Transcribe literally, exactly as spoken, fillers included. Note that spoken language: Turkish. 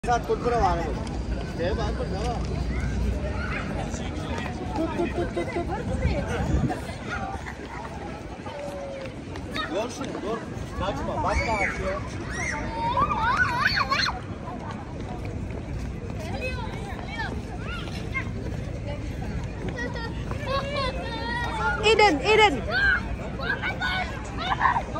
Saat kurkura var mı? Gel bak burada var. Tut tut tut tut tut. Dur şunu dur. Kaçma bak da açıyor. Eden, Eden.